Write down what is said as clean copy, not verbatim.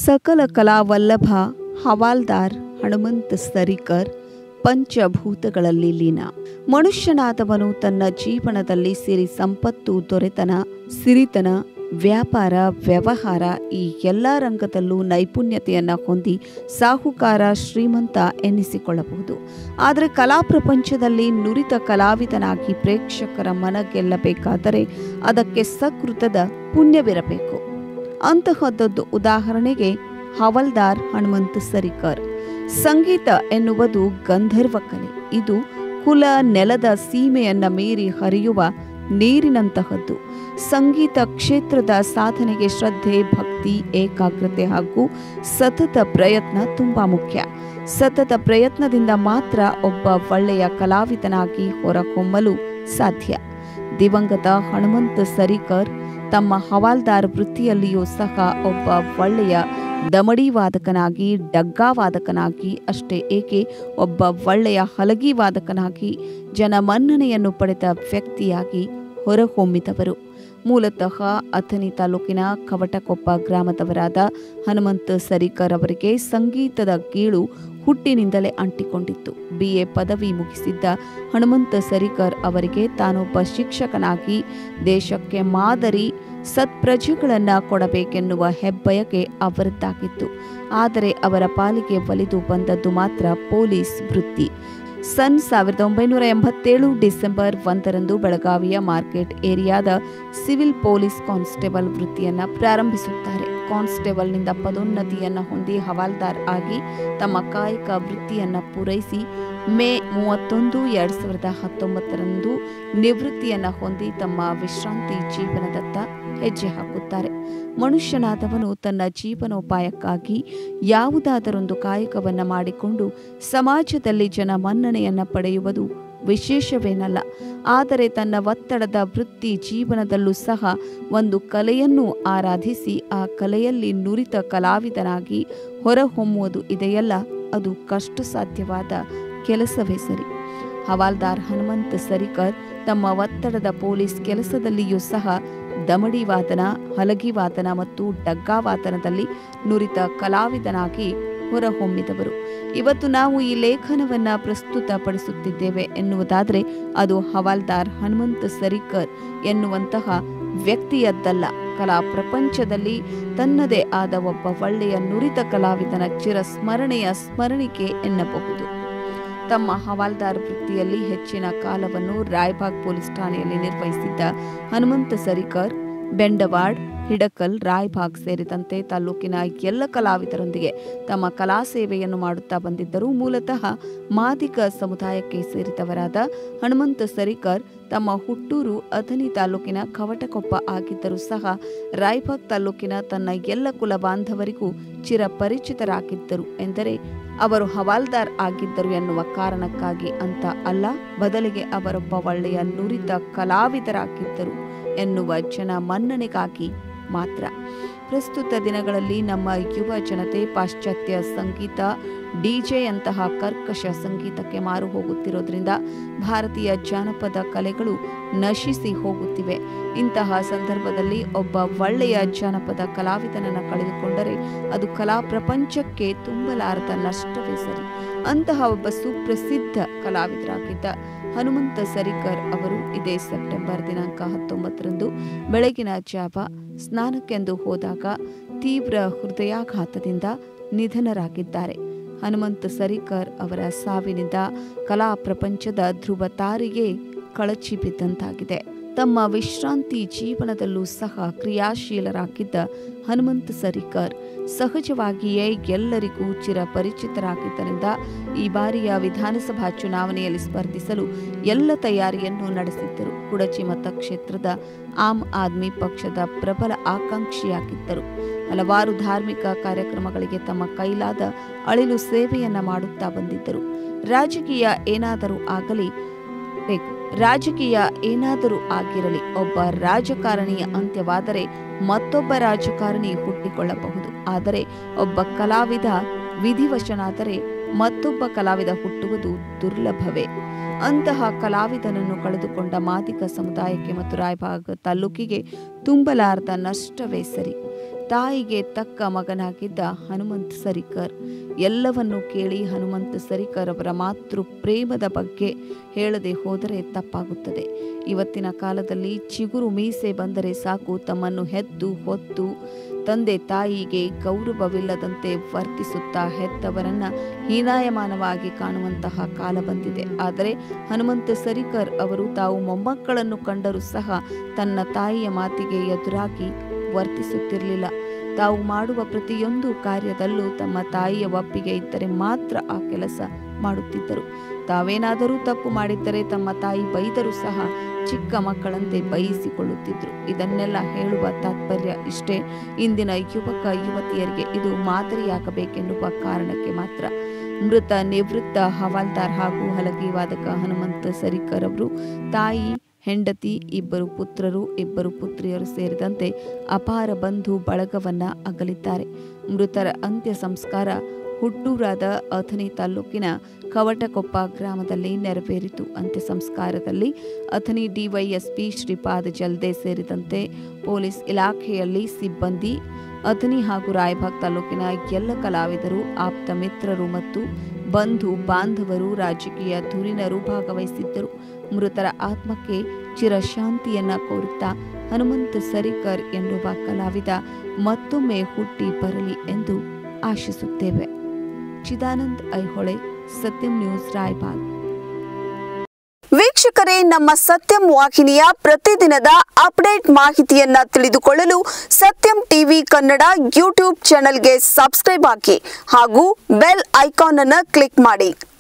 ಸಕಲ ಕಲಾವಲ್ಲಭ ಹವಾಲ್ದಾರ್ ಹನುಮಂತ ಸರಿಕರ್ ಪಂಚಭೂತಗಳಲ್ಲಿ ಲೀನ. ಮನುಷ್ಯನಾದವನು ತನ್ನ ಜೀವನದಲ್ಲಿ ಸಿರಿ ಸಂಪತ್ತು, ದೊರೆತನ, ಸಿರಿತನ, ವ್ಯಾಪಾರ, ವ್ಯವಹಾರ ಈ ಎಲ್ಲ ರಂಗದಲ್ಲೂ ನೈಪುಣ್ಯತೆಯನ್ನು ಹೊಂದಿ ಸಾಹುಕಾರ, ಶ್ರೀಮಂತ ಎನ್ನಿಸಿಕೊಳ್ಳಬಹುದು. ಆದರೆ ಕಲಾ ಪ್ರಪಂಚದಲ್ಲಿ ನುರಿತ ಕಲಾವಿದನಾಗಿ ಪ್ರೇಕ್ಷಕರ ಮನ ಗೆಲ್ಲಬೇಕಾದರೆ ಅದಕ್ಕೆ ಸಕೃತದ ಪುಣ್ಯವಿರಬೇಕು. ಅಂತಹದ್ದೊಂದು ಉದಾಹರಣೆಗೆ ಹವಾಲ್ದಾರ್ ಹನುಮಂತ ಸರಿಕರ್. ಸಂಗೀತ ಎನ್ನುವುದು ಗಂಧರ್ವ ಕಲೆ. ಇದು ಕುಲ ನೆಲದ ಸೀಮೆಯನ್ನ ಮೀರಿ ಹರಿಯುವ ನೀರಿನಂತಹದ್ದು. ಸಂಗೀತ ಕ್ಷೇತ್ರದ ಸಾಧನೆಗೆ ಶ್ರದ್ಧೆ, ಭಕ್ತಿ, ಏಕಾಗ್ರತೆ ಹಾಗೂ ಸತತ ಪ್ರಯತ್ನ ತುಂಬಾ ಮುಖ್ಯ. ಸತತ ಪ್ರಯತ್ನದಿಂದ ಮಾತ್ರ ಒಬ್ಬ ಒಳ್ಳೆಯ ಕಲಾವಿದನಾಗಿ ಹೊರಹೊಮ್ಮಲು ಸಾಧ್ಯ. ದಿವಂಗತ ಹನುಮಂತ ಸರಿಕರ್ ತಮ್ಮ ಹವಾಲ್ದಾರ್ ವೃತ್ತಿಯಲ್ಲಿಯೂ ಸಹ ಒಬ್ಬ ಒಳ್ಳೆಯ ದಮಡಿ ವಾದಕನಾಗಿ, ಡಗ್ಗಾ ವಾದಕನಾಗಿ, ಅಷ್ಟೇ ಏಕೆ ಒಬ್ಬ ಒಳ್ಳೆಯ ಹಲಗಿ ವಾದಕನಾಗಿ ಜನಮನ್ನಣೆಯನ್ನು ಪಡೆದ ವ್ಯಕ್ತಿಯಾಗಿ ಹೊರಹೊಮ್ಮಿದವರು. ಮೂಲತಃ ಅಥಣಿ ತಾಲೂಕಿನ ಕವಟಕೊಪ್ಪ ಗ್ರಾಮದವರಾದ ಹನುಮಂತ ಸರಿಕರ್ ಅವರಿಗೆ ಸಂಗೀತದ ಗೀಳು ಹುಟ್ಟಿನಿಂದಲೇ ಅಂಟಿಕೊಂಡಿತ್ತು. BA ಪದವಿ ಮುಗಿಸಿದ್ದ ಹನುಮಂತ ಸರಿಕರ್ ಅವರಿಗೆ ತಾನೊಬ್ಬ ಶಿಕ್ಷಕನಾಗಿ ದೇಶಕ್ಕೆ ಮಾದರಿ ಸತ್ಪ್ರಜೆಗಳನ್ನು ಕೊಡಬೇಕೆನ್ನುವ ಹೆಬ್ಬಯಕೆ ಅವರದ್ದಾಗಿತ್ತು. ಆದರೆ ಅವರ ಪಾಲಿಗೆ ಒಲಿದು ಬಂದದ್ದು ಮಾತ್ರ ಪೊಲೀಸ್ ವೃತ್ತಿ. ಸನ್ 1987 ಡಿಸೆಂಬರ್ 1ರಂದು ಬೆಳಗಾವಿಯ ಮಾರ್ಕೆಟ್ ಏರಿಯಾದ ಸಿವಿಲ್ ಪೊಲೀಸ್ ಕಾನ್ಸ್ಟೇಬಲ್ ವೃತ್ತಿಯನ್ನು ಪ್ರಾರಂಭಿಸುತ್ತಾರೆ. ಕಾನ್ಸ್ಟೇಬಲ್ನಿಂದ ಪದೋನ್ನತಿಯನ್ನು ಹೊಂದಿ ಹವಾಲ್ದಾರ್ ಆಗಿ ತಮ್ಮ ಕಾಯಕ ವೃತ್ತಿಯನ್ನು ಪೂರೈಸಿ ಮೇ 31, 2019ರಂದು ನಿವೃತ್ತಿಯನ್ನು ಹೊಂದಿ ತಮ್ಮ ವಿಶ್ರಾಂತಿ ಜೀವನದತ್ತ ಹೆಜ್ಜೆ ಹಾಕುತ್ತಾರೆ. ಮನುಷ್ಯನಾದವನು ತನ್ನ ಜೀವನೋಪಾಯಕ್ಕಾಗಿ ಯಾವುದಾದರೊಂದು ಕಾಯಕವನ್ನು ಮಾಡಿಕೊಂಡು ಸಮಾಜದಲ್ಲಿ ಜನ ಮನ್ನಣೆಯನ್ನು ಪಡೆಯುವುದು ವಿಶೇಷವೇನಲ್ಲ. ಆದರೆ ತನ್ನ ಒತ್ತಡದ ವೃತ್ತಿ ಜೀವನದಲ್ಲೂ ಸಹ ಒಂದು ಕಲೆಯನ್ನು ಆರಾಧಿಸಿ ಆ ಕಲೆಯಲ್ಲಿ ನುರಿತ ಕಲಾವಿದನಾಗಿ ಹೊರಹೊಮ್ಮುವುದು ಇದೆಯಲ್ಲ, ಅದು ಕಷ್ಟ ಸಾಧ್ಯವಾದ ಕೆಲಸವೇ ಸರಿ. ಹವಾಲ್ದಾರ್ ಹನುಮಂತ ಸರಿಕರ್ ತಮ್ಮ ಒತ್ತಡದ ಪೊಲೀಸ್ ಕೆಲಸದಲ್ಲಿಯೂ ಸಹ ದಮಡಿ ವಾದನ, ಹಲಗಿ ವಾದನ ಮತ್ತು ಡಗ್ಗಾ ವಾದನದಲ್ಲಿ ನುರಿತ ಕಲಾವಿದನಾಗಿ ಹೊರಹೊಮ್ಮಿದವರು. ಇವತ್ತು ನಾವು ಈ ಲೇಖನವನ್ನು ಪ್ರಸ್ತುತಪಡಿಸುತ್ತಿದ್ದೇವೆ ಎನ್ನುವುದಾದರೆ ಅದು ಹವಾಲ್ದಾರ್ ಹನುಮಂತ ಸರಿಕರ್ ಎನ್ನುವಂತಹ ವ್ಯಕ್ತಿಯದ್ದಲ್ಲ. ಕಲಾ ಪ್ರಪಂಚದಲ್ಲಿ ತನ್ನದೇ ಆದ ಒಬ್ಬ ಒಳ್ಳೆಯ ನುರಿತ ಕಲಾವಿದನ ಚಿರಸ್ಮರಣೆಯ ಸ್ಮರಣಿಕೆ ಎನ್ನಬಹುದು. ತಮ್ಮ ಹವಾಲ್ದಾರ್ ವೃತ್ತಿಯಲ್ಲಿ ಹೆಚ್ಚಿನ ಕಾಲವನ್ನು ರಾಯಬಾಗ್ ಪೊಲೀಸ್ ಠಾಣೆಯಲ್ಲಿ ನಿರ್ವಹಿಸಿದ್ದ ಹನುಮಂತ ಸರಿಕರ್ ಬೆಂಡವಾಡ್, ಹಿಡಕಲ್, ರಾಯಬಾಗ್ ಸೇರಿದಂತೆ ತಾಲೂಕಿನ ಎಲ್ಲ ಕಲಾವಿದರೊಂದಿಗೆ ತಮ್ಮ ಕಲಾ ಸೇವೆಯನ್ನು ಮಾಡುತ್ತಾ ಬಂದಿದ್ದರು. ಮೂಲತಃ ಮಾದಿಗ ಸಮುದಾಯಕ್ಕೆ ಸೇರಿದವರಾದ ಹನುಮಂತ ಸರಿಕರ್ ತಮ್ಮ ಹುಟ್ಟೂರು ಅಥಣಿ ತಾಲೂಕಿನ ಕವಟಕೊಪ್ಪ ಆಗಿದ್ದರೂ ಸಹ ರಾಯಬಾಗ್ ತಾಲೂಕಿನ ತನ್ನ ಎಲ್ಲ ಕುಲ ಬಾಂಧವರಿಗೂ ಚಿರಪರಿಚಿತರಾಗಿದ್ದರು. ಎಂದರೆ ಅವರು ಹವಾಲ್ದಾರ್ ಆಗಿದ್ದರು ಎನ್ನುವ ಕಾರಣಕ್ಕಾಗಿ ಅಂತ ಅಲ್ಲ, ಬದಲಿಗೆ ಅವರೊಬ್ಬ ಒಳ್ಳೆಯ ನುರಿತ ಕಲಾವಿದರಾಗಿದ್ದರು ಎನ್ನುವ ಜನ ಮನ್ನಣೆಗಾಗಿ ಮಾತ್ರ. ಪ್ರಸ್ತುತ ದಿನಗಳಲ್ಲಿ ನಮ್ಮ ಯುವ ಜನತೆ ಪಾಶ್ಚಾತ್ಯ ಸಂಗೀತ, ಡಿಜೆಯಂತಹ ಕರ್ಕಶ ಸಂಗೀತಕ್ಕೆ ಮಾರು ಹೋಗುತ್ತಿರೋದ್ರಿಂದ ಭಾರತೀಯ ಜಾನಪದ ಕಲೆಗಳು ನಶಿಸಿ ಹೋಗುತ್ತಿವೆ. ಇಂತಹ ಸಂದರ್ಭದಲ್ಲಿ ಒಬ್ಬ ಒಳ್ಳೆಯ ಜಾನಪದ ಕಲಾವಿದನನ್ನು ಕಳೆದುಕೊಂಡರೆ ಅದು ಕಲಾ ಪ್ರಪಂಚಕ್ಕೆ ತುಂಬಲಾರದ ನಷ್ಟವೇ ಸರಿ. ಅಂತಹ ಒಬ್ಬ ಸುಪ್ರಸಿದ್ಧ ಕಲಾವಿದರಾಗಿದ್ದ ಹನುಮಂತ ಸರಿಕರ್ ಅವರು ಇದೇ ಸೆಪ್ಟೆಂಬರ್ ದಿನಾಂಕ 19ರಂದು ಬೆಳಗಿನ ಜಾವ ಸ್ನಾನಕ್ಕೆಂದು ಹೋದಾಗ ತೀವ್ರ ಹೃದಯಾಘಾತದಿಂದ ನಿಧನರಾಗಿದ್ದಾರೆ. ಹನುಮಂತ ಸರಿಕರ್ ಅವರ ಸಾವಿನಿಂದ ಕಲಾ ಪ್ರಪಂಚದ ಧ್ರುವ ತಾರಿಗೆ ಕಳಚಿ ಬಿದ್ದಂತಾಗಿದೆ. ತಮ್ಮ ವಿಶ್ರಾಂತಿ ಜೀವನದಲ್ಲೂ ಸಹ ಕ್ರಿಯಾಶೀಲರಾಗಿದ್ದ ಹನುಮಂತ ಸರಿಕರ್ ಸಹಜವಾಗಿಯೇ ಎಲ್ಲರಿಗೂ ಚಿರಪರಿಚಿತರಾಗಿದ್ದರಿಂದ ಈ ಬಾರಿಯ ವಿಧಾನಸಭಾ ಚುನಾವಣೆಯಲ್ಲಿ ಸ್ಪರ್ಧಿಸಲು ಎಲ್ಲ ತಯಾರಿಯನ್ನು ನಡೆಸಿದ್ದರು. ಕುಡಚಿ ಮತಕ್ಷೇತ್ರದ ಆಮ್ ಆದ್ಮಿ ಪಕ್ಷದ ಪ್ರಬಲ ಆಕಾಂಕ್ಷಿಯಾಗಿದ್ದರು. ಹಲವಾರು ಧಾರ್ಮಿಕ ಕಾರ್ಯಕ್ರಮಗಳಿಗೆ ತಮ್ಮ ಕೈಲಾದ ಅಳಿಲು ಸೇವೆಯನ್ನ ಮಾಡುತ್ತಾ ಬಂದಿದ್ದರು. ರಾಜಕೀಯ ಏನಾದರೂ ಆಗಿರಲಿ, ಒಬ್ಬ ರಾಜಕಾರಣಿಯ ಅಂತ್ಯವಾದರೆ ಮತ್ತೊಬ್ಬ ರಾಜಕಾರಣಿ ಹುಟ್ಟಿಕೊಳ್ಳಬಹುದು. ಆದರೆ ಒಬ್ಬ ಕಲಾವಿದ ವಿಧಿವಶನಾದರೆ ಮತ್ತೊಬ್ಬ ಕಲಾವಿದ ಹುಟ್ಟುವುದು ದುರ್ಲಭವೇ. ಅಂತಹ ಕಲಾವಿದನನ್ನು ಕಳೆದುಕೊಂಡ ಮಾದಿಗ ಸಮುದಾಯಕ್ಕೆ ಮತ್ತು ರಾಯಬಾಗ್ ತಾಲೂಕಿಗೆ ತುಂಬಲಾರದ ನಷ್ಟವೇ ಸರಿ. ತಾಯಿಗೆ ತಕ್ಕ ಮಗನಾಗಿದ್ದ ಹನುಮಂತ ಸರಿಕರ್. ಎಲ್ಲವನ್ನೂ ಕೇಳಿ ಹನುಮಂತ ಸರಿಕರ್ ಅವರ ಮಾತೃ ಪ್ರೇಮದ ಬಗ್ಗೆ ಹೇಳದೆ ಹೋದರೆ ತಪ್ಪಾಗುತ್ತದೆ. ಇವತ್ತಿನ ಕಾಲದಲ್ಲಿ ಚಿಗುರು ಮೀಸೆ ಬಂದರೆ ಸಾಕು ತಮ್ಮನ್ನು ಹೆದ್ದು ಹೊತ್ತು ತಂದೆ ತಾಯಿಗೆ ಗೌರವವಿಲ್ಲದಂತೆ ವರ್ತಿಸುತ್ತಾ ಹೆತ್ತವರನ್ನ ಹೀನಾಯಮಾನವಾಗಿ ಕಾಣುವಂತಹ ಕಾಲ ಬಂದಿದೆ. ಆದರೆ ಹನುಮಂತ ಸರಿಕರ್ ಅವರು ತಾವು ಮೊಮ್ಮಕ್ಕಳನ್ನು ಕಂಡರೂ ಸಹ ತನ್ನ ತಾಯಿಯ ಮಾತಿಗೆ ಎದುರಾಗಿ ವರ್ತಿಸುತ್ತಿರಲಿಲ್ಲ. ತಾವು ಮಾಡುವ ಪ್ರತಿಯೊಂದು ಕಾರ್ಯದಲ್ಲೂ ತಮ್ಮ ತಾಯಿಯ ಒಪ್ಪಿಗೆ ಇದ್ದರೆ ಮಾತ್ರ ಆ ಕೆಲಸ ಮಾಡುತ್ತಿದ್ದರು. ತಾವೇನಾದರೂ ತಪ್ಪು ಮಾಡಿದ್ದರೆ ತಮ್ಮ ತಾಯಿ ಬೈದರೂ ಸಹ ಚಿಕ್ಕ ಮಕ್ಕಳಂತೆ ಬಯಸಿಕೊಳ್ಳುತ್ತಿದ್ದರು. ಇದನ್ನೆಲ್ಲ ಹೇಳುವ ತಾತ್ಪರ್ಯ ಇಷ್ಟೇ, ಇಂದಿನ ಯುವಕ ಯುವತಿಯರಿಗೆ ಇದು ಮಾದರಿಯಾಗಬೇಕೆನ್ನುವ ಕಾರಣಕ್ಕೆ ಮಾತ್ರ. ಮೃತ ನಿವೃತ್ತ ಹವಾಲ್ದಾರ್ ಹಾಗೂ ಹಲಗೆ ವಾದಕ ಹನುಮಂತ ಸರಿಕರ್ ಅವರು ತಾಯಿ, ಹೆಂಡತಿ, 2 ಪುತ್ರರು, 2 ಪುತ್ರಿಯರು ಸೇರಿದಂತೆ ಅಪಾರ ಬಂಧು ಬಳಗವನ್ನ ಅಗಲಿದ್ದಾರೆ. ಮೃತರ ಅಂತ್ಯ ಸಂಸ್ಕಾರ ಹುಟ್ಟೂರಾದ ಅಥಣಿ ತಾಲೂಕಿನ ಕವಟಕೊಪ್ಪ ಗ್ರಾಮದಲ್ಲಿ ನೆರವೇರಿತು. ಅಂತ್ಯ ಸಂಸ್ಕಾರದಲ್ಲಿ ಅಥಣಿ ಡಿವೈಎಸ್ಪಿ ಶ್ರೀಪಾದ ಜಲ್ದೆ ಸೇರಿದಂತೆ ಪೊಲೀಸ್ ಇಲಾಖೆಯಲ್ಲಿ ಸಿಬ್ಬಂದಿ, ಅಥಣಿ ಹಾಗೂ ರಾಯಬಾಗ್ ತಾಲೂಕಿನ ಎಲ್ಲ ಕಲಾವಿದರು, ಆಪ್ತ ಮಿತ್ರರು ಮತ್ತು ಬಂಧು ಬಾಂಧವರು, ರಾಜಕೀಯ ಧುರೀಣರು ಭಾಗವಹಿಸಿದ್ದರು. ಮೃತರ ಆತ್ಮಕ್ಕೆ ಚಿರಶಾಂತಿಯನ್ನ ಕೋರುತ್ತಾ ಹನುಮಂತ ಸರಿಕರ್ ಎನ್ನುವ ಕಲಾವಿದ ಮತ್ತೊಮ್ಮೆ ಹುಟ್ಟಿ ಬರಲಿ ಎಂದು ಆಶಿಸುತ್ತೇವೆ. ಚಿದಾನಂದ್ ಐಹೊಳೆ, ಸತ್ಯಂ ನ್ಯೂಸ್, ರಾಯಬಾಗ್. ವೀಕ್ಷಕರೇ, ನಮ್ಮ ಸತ್ಯಂ ವಾಹಿನಿಯ ಪ್ರತಿದಿನದ ಅಪ್ಡೇಟ್ ಮಾಹಿತಿಯನ್ನ ತಿಳಿದುಕೊಳ್ಳಲು ಸತ್ಯಂ ಟಿವಿ ಕನ್ನಡ ಯೂಟ್ಯೂಬ್ ಚಾನೆಲ್ಗೆ ಸಬ್ಸ್ಕ್ರೈಬ್ ಆಗಿ ಹಾಗೂ ಬೆಲ್ ಐಕಾನ್ ಅನ್ನು ಕ್ಲಿಕ್ ಮಾಡಿ.